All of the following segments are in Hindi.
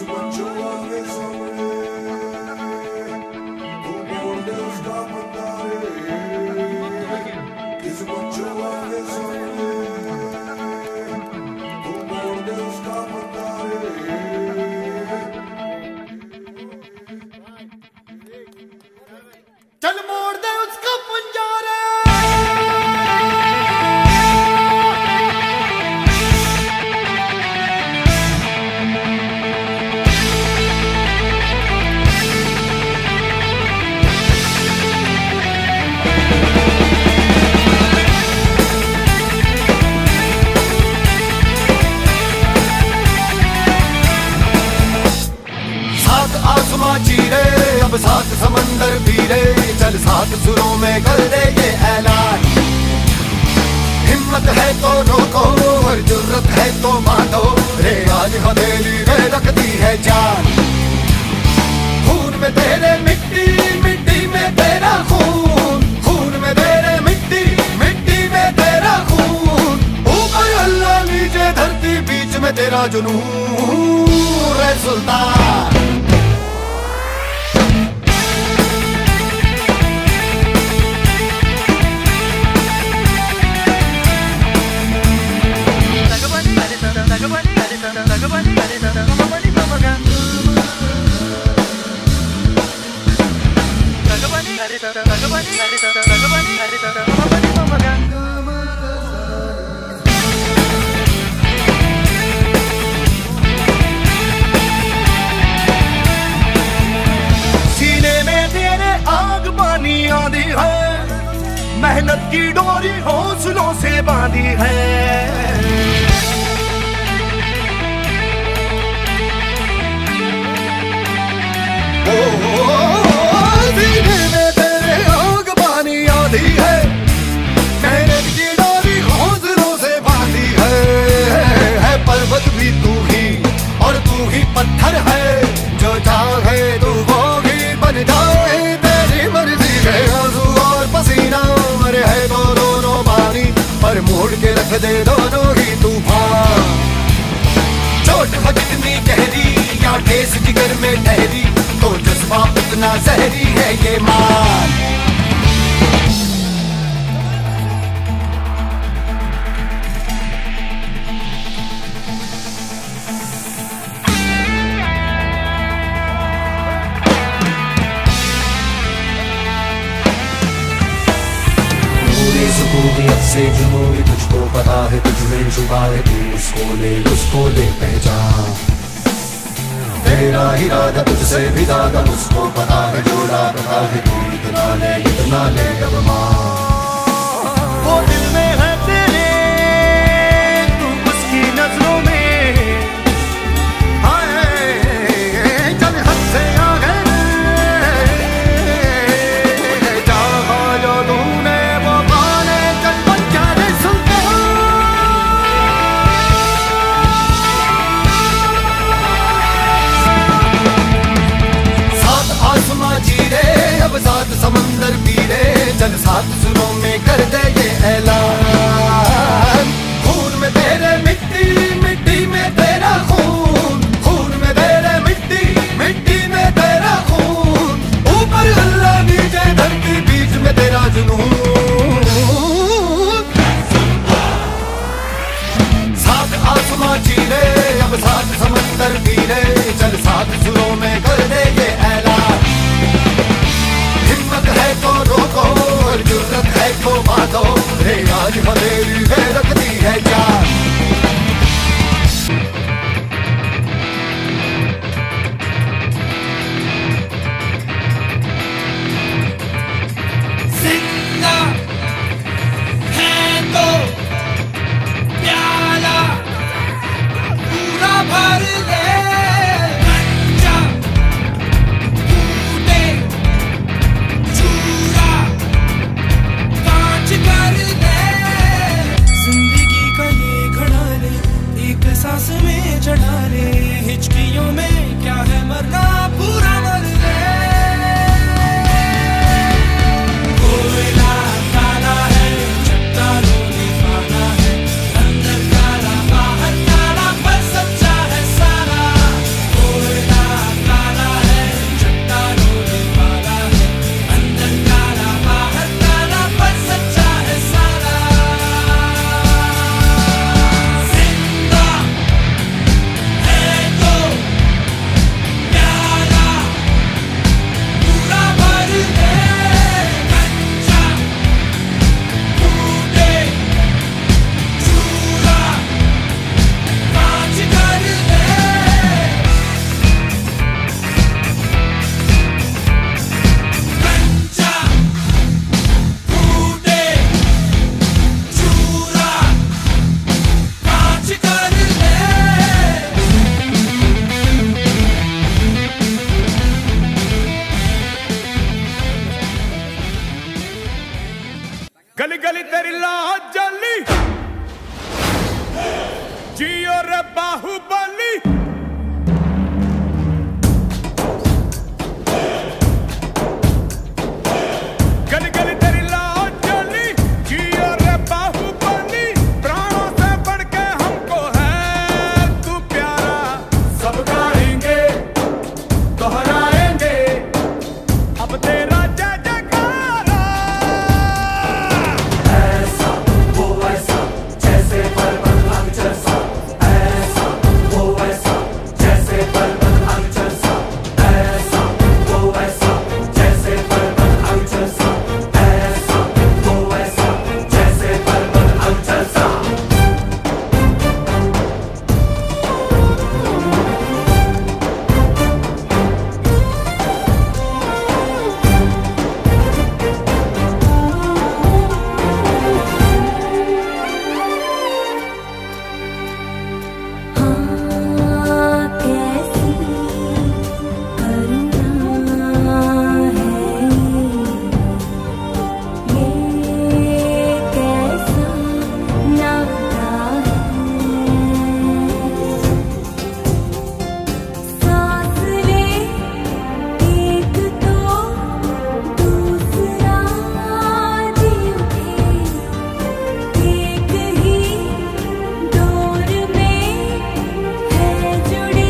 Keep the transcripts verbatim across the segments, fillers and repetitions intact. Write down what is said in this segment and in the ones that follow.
अब सात समंदर पीरे, चल सात सुरों में कर दे ये ऐलान। हिम्मत है तो रोको और जुर्रत है तो बांधो, रे आज हथेली में रखती है जान। खून में तेरे मिट्टी, मिट्टी में तेरा खून, खून में तेरे मिट्टी, मिट्टी में तेरा खून। ऊपर अल्लाह नीचे धरती, बीच में तेरा जुनून, रे सुल्तान। सीने में तेरे आग पानी आंधी है, मेहनत की डोरी हौसलों से बांधी है। सीने में तेरे आग पानी आंधी है, मेहनत की डोरी हौसलों से बांधी है। है पर्वत भी तू ही और तू ही पत्थर है, जो चाहे तू वो ही बन जाए। तेरी मर्जी है आंसू और पसीना, मरे है तो दोनों पानी, पर मोड़ के रख दे दोनों ही तूफान। चोट हो जितनी गहरी या ठेस जिगर में ठहरी, तो जज्बा उतना जहरी है ये मान। पूरी सुकूनियत से जुनून तुझको पता है, तुझमें छुपा है, तू उसको ले उसको ले पहचान। तेरा इरादा तुझसे भी ज्यादा उसको पता है, जो लापता है तू इतना ले इतना ले अब मान। वो दिल में है तेरे, तू उसकी नजरों में, हाय चल हद से आगे। चाहा जो तूने वो पाले, चल बन जा रे सुल्तान। आसमां चीरे, अब सात समंदर पीरे, चल सात सुरों जियो रे बाहुबली, गली गली तेरी लाज जली। जियो रे बाहुबली, प्राणों से बढ़ के हमको है तू प्यारा। सब गाएंगे दोहराएंगे अब तेरा जय जयकारा। ऐसा वो ऐसा जैसे पर्वत अग्रसर सा, ऐसा वो ऐसा जैसे पर्वत अग्रसर सा, ऐसा वो ऐसा जैसे पर्वत अग्रसर सा, ऐसा वो ऐसा जैसे पर्वत अग्रसर सा। हाँ कैसी करुणा है ये, कैसा नाता है। सांस ले एक तो दूसरा जी उठे, एक ही डोर में है जुड़े।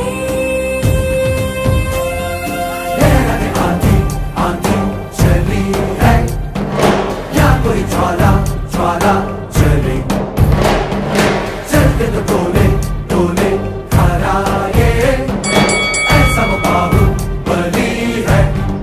लहरें आंधी आंधी चली है, या कोई ज्वाला ज्वाला चले, चलते तो टोले टोले हराए, ऐसा वो बाहुबली है।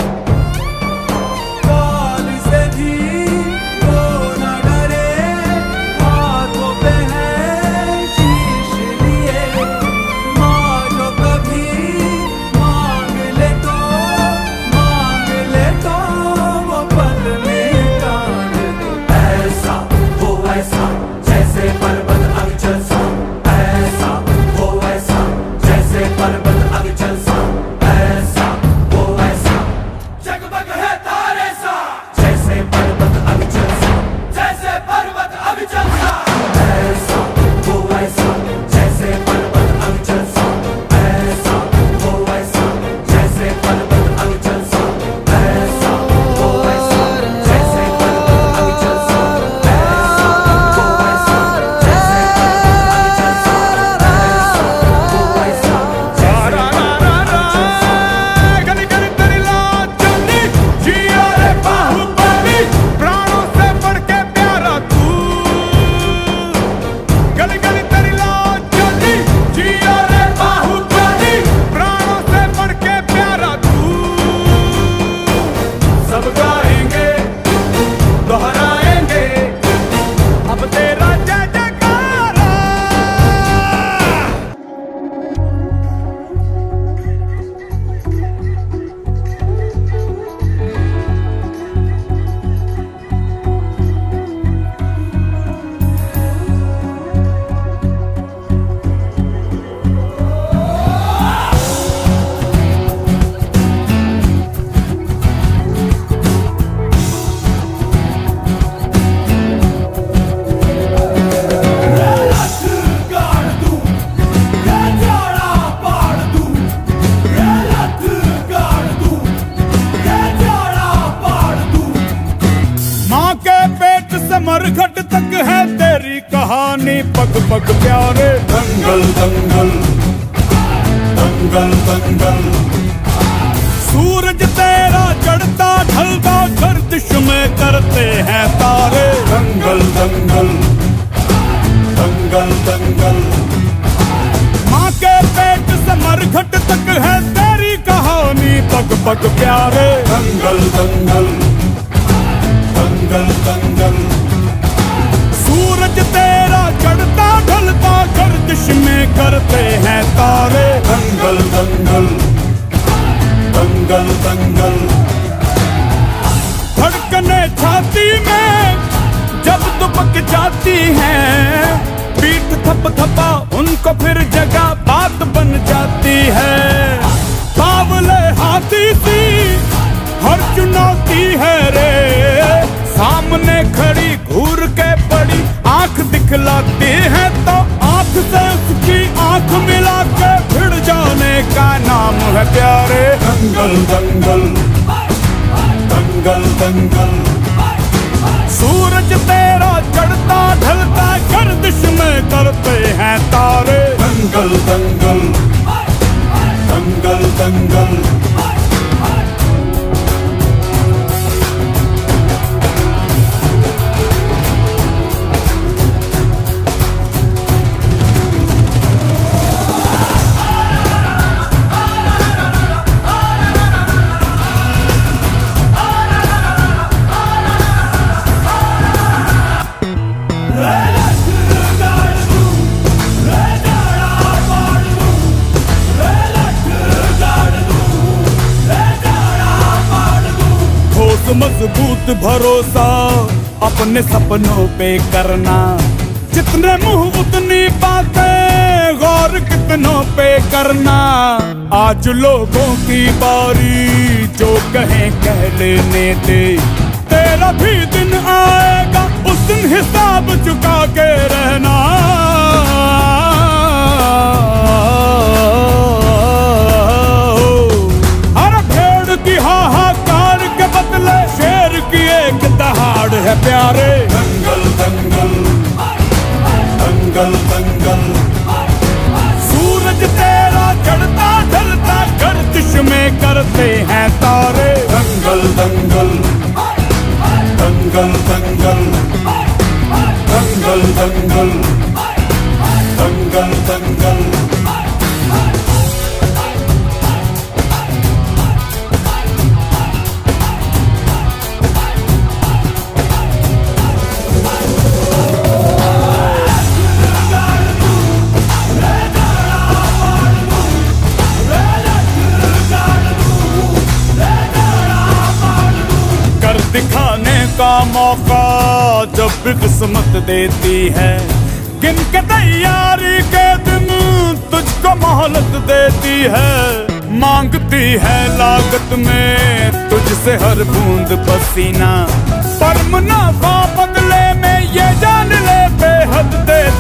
काल से भी वो न डरे, हाथों पे है शीश लिए, मांगो कभी मांग ले तो, मांग ले तो वो पल निकाल दे। ऐसा वो ऐसा जैसे पर्वत अग्रसर सा, ऐसा वो ऐसा जैसे पर्वत अग्रसर सा, ऐसा वो ऐसा जगमग है तारे सा, जैसे पर्वत अग्रसर सा, जैसे पर्वत अग्रसर सा। ऐसा वो ऐसा जैसे पर्वत अग्रसर सा, ऐसा वो ऐसा जैसे पर्वत अग्रसर सा, ऐसा वो ऐसा जैसे पर्वत अग्रसर सा, ऐसा वो ऐसा जैसे पर्वत अग्रसर सा, ऐसा वो ऐसा जैसे पर्वत अग्रसर सा। गली गली तेरी लाज जली। जियो रे बाहुबली, प्राणों से बढ़ के प्यारा तू। गली गली तेरी लाज जली। जियो रे बाहुबली, प्राणों से बढ़ के प्यारा तू। सब गाएंगे दोहराएंगे अब तेरा जय जयकारा। माँ के पेट से मरघट तक है तेरी कहानी, पग पग प्यारे। दंगल दंगल दंगल दंगल, सूरज तेरा चढ़ता ढलता गर्दिश में करते हैं तारे। दंगल दंगल दंगल दंगल, माँ के पेट से मरघट तक है तेरी कहानी, पग पग प्यारे। दंगल दंगल दंगल दंगल, सूरज तेरा चढ़ता ढलता गर्दिश में करते हैं तारे। दंगल दंगल दंगल दंगल, धड़कने छाती में जब दुबक जाती हैं, पीठ थप थपा उनको फिर जगह बात बन जाती है। बावले हाथी सी हर चुनौती है रे, सामने खड़ी घूर के बड़ी आंख दिखलाती है तो आंख से दंगल दंगल दंगल दंगल। सूरज तेरा चढ़ता ढलता गर्दिश में करते हैं तारे। दंगल दंगल दंगल दंगल। मजबूत भरोसा अपने सपनों पे करना। जितने मुंह उतनी बातें, गौर कितनों पे करना। आज लोगों की बारी, जो कहें कह लेने दे। तेरा भी दिन आएगा, उस दिन हिसाब चुका के रहना। अरे भेड़ की हाहाकार के बदले शेर की एक दहाड़ है प्यारे। दंगल दंगल दंगल दंगल। सूरज तेरा चढ़ता ढलता गर्दिश में करते हैं तारे। दंगल दंगल दंगल दंगल दंगल दंगल दंगल दंगल। दिखाने का मौका जब भी किस्मत देती है। गिन के तैयारी के दिन तुझको मोहलत देती है। मांगती है लागत में तुझसे हर बूंद पसीना। पर मुनाफा बदले में ये जान ले बेहद दे